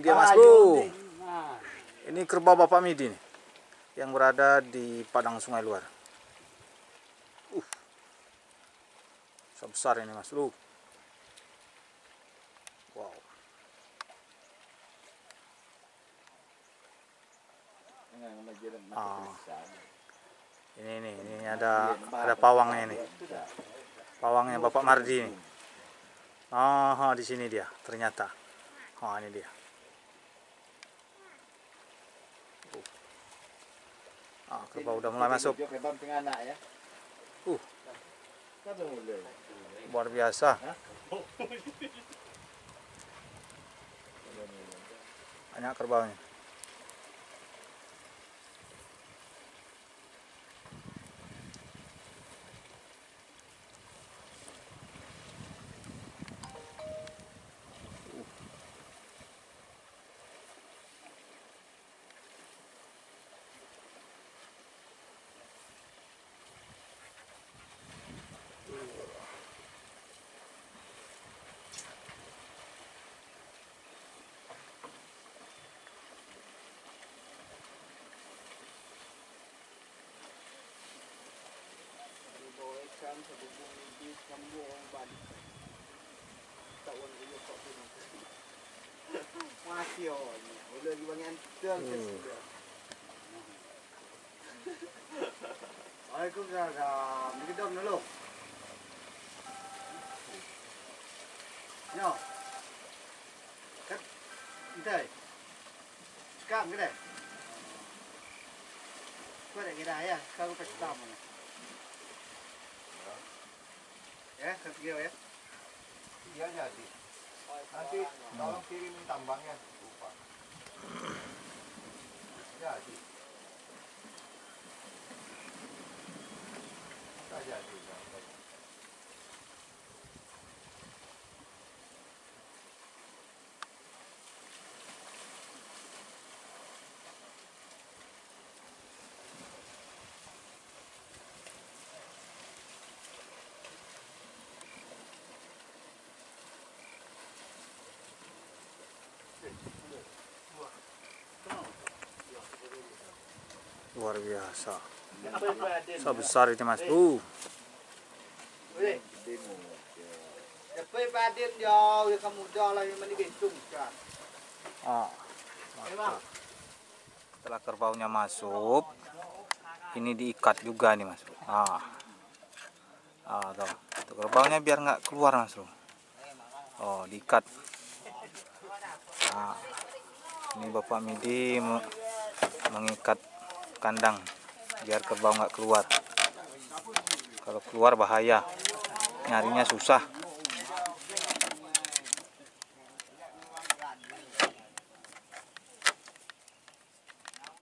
dia Mas Bro. Ini kerbau Bapak Midi nih, yang berada di padang sungai luar. Besar ini Mas Bro. Wow. Ini ada pawangnya ini. Pawangnya Bapak Mardi ini. Di sini dia ternyata. Ini dia. Kerbau udah mulai masuk. Luar biasa. Banyak kerbaunya. Aku garam, digedom dulu. Nyo. Kat, entai. Sekarang kedai. Kau ada kedai ya? Kau pesta mana? Ya, ketiga ya. Iya jadi. Nanti tolong kirim tambangnya. Lupa. Jadi. Tak jadi. Luar biasa. Sebesar itu Mas Bro. Setelah kerbaunya masuk, ini diikat juga nih Mas Bro. Tuh kerbaunya biar nggak keluar Mas Bro. Diikat. Ini Bapak Midi mengikat kandang biar kerbau nggak keluar. Kalau keluar bahaya, nyarinya susah.